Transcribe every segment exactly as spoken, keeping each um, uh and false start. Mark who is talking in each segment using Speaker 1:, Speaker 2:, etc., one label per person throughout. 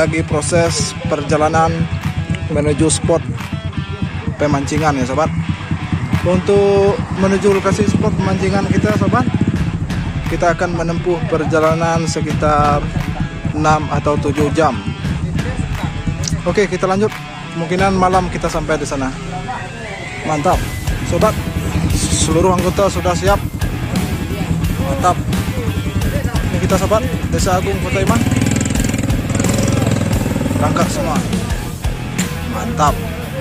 Speaker 1: lagi proses perjalanan menuju spot pemancingan ya sobat. Untuk menuju lokasi spot pemancingan kita sobat, kita akan menempuh perjalanan sekitar enam atau tujuh jam. Oke, kita lanjut. Kemungkinan malam kita sampai di sana. Mantap sobat, seluruh anggota sudah siap. Mantap. Ini kita sobat, Desa Agung Kota Iman. Berangkat semua. Mantap.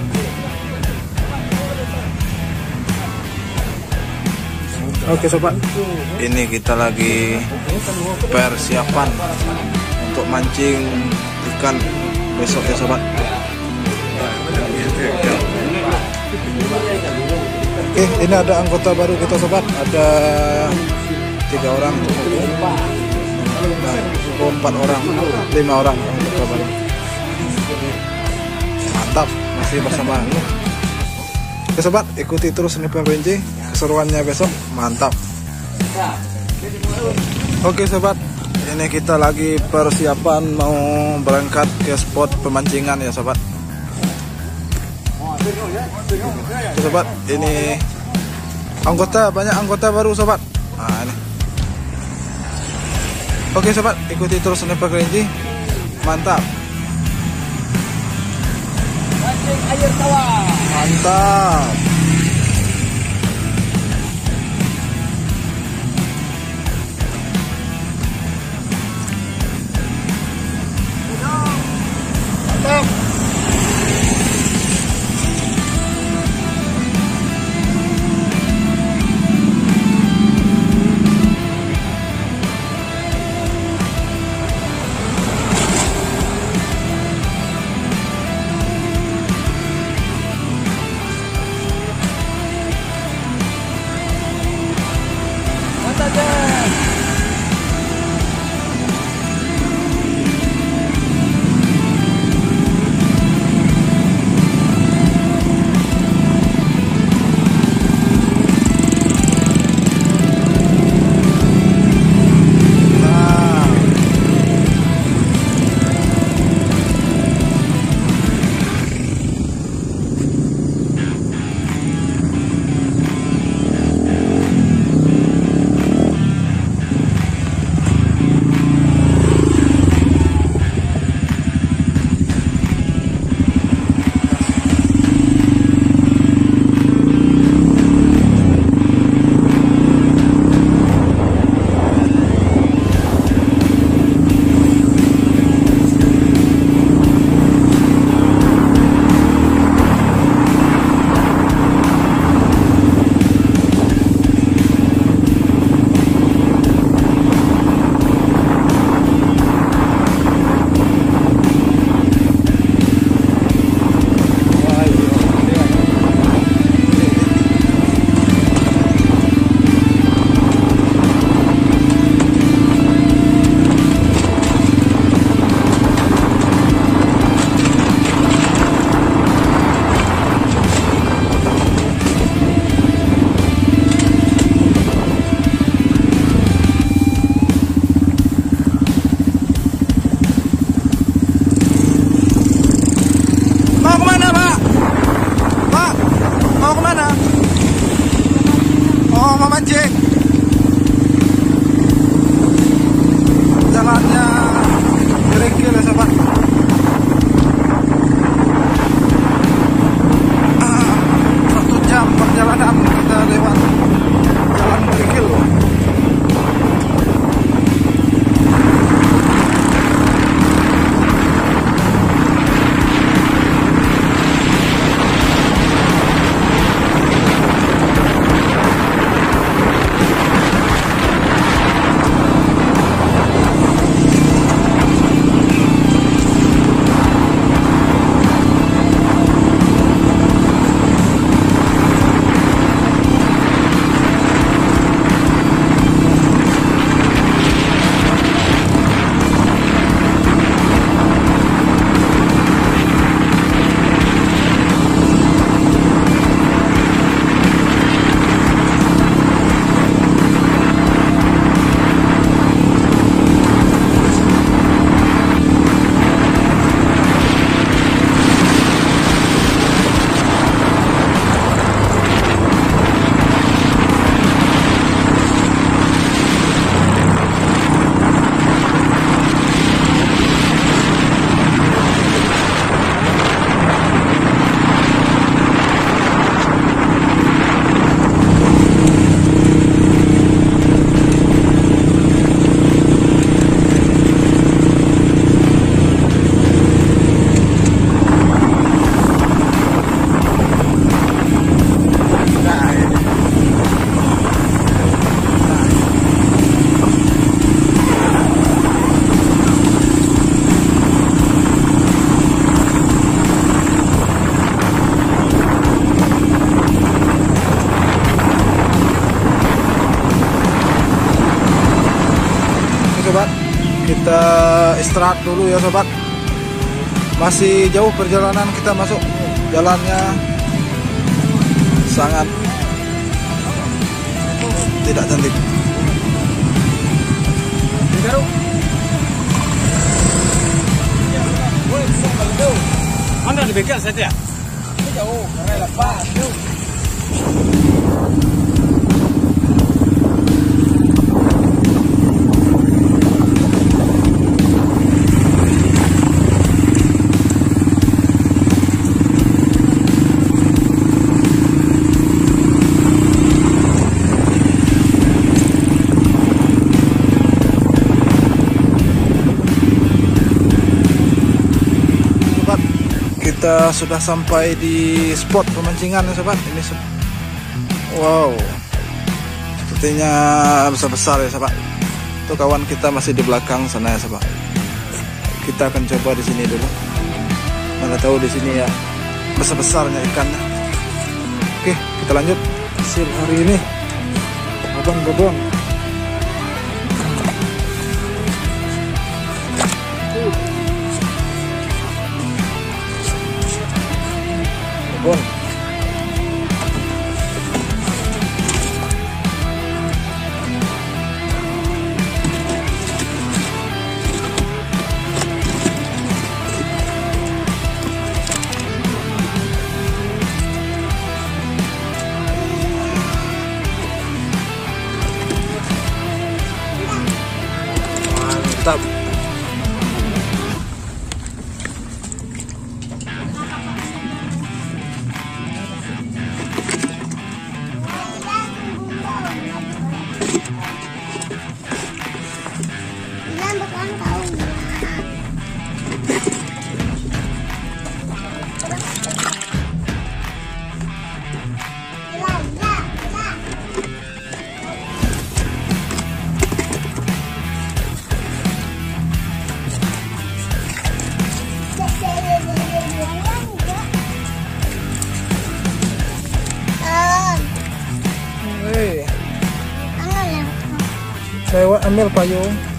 Speaker 1: Oke sobat, ini kita lagi persiapan untuk mancing ikan besok ya sobat. Oke, ini ada anggota baru kita sobat, ada tiga orang, nah, empat orang, lima orang anggota baru. Mantap, masih bersama. Oke sobat, ikuti terus ini Rinci, keseruannya besok. Mantap. Oke sobat, ini kita lagi persiapan mau berangkat ke spot pemancingan ya sobat. Oke sobat, ini anggota, banyak anggota baru sobat. Nah ini. Oke sobat, ikuti terus ini Rinci. Mantap.
Speaker 2: Air tawar.
Speaker 1: Mantap.
Speaker 2: Mantap.
Speaker 1: istirahat dulu ya sobat. Masih jauh perjalanan kita masuk, jalannya sangat tidak cantik.
Speaker 2: Mana di bengkel saja? Jauh, karena lepas.
Speaker 1: Kita sudah sampai di spot pemancingan ya sobat. Ini wow, sepertinya besar-besar ya sobat. Tuh kawan kita masih di belakang sana ya sobat. Kita akan coba di sini dulu. Mana tahu di sini ya besar-besarnya ikannya. Oke, kita lanjut hasil hari ini. Bobon-bobon. Bobon. Mantap. Saya ambil payung.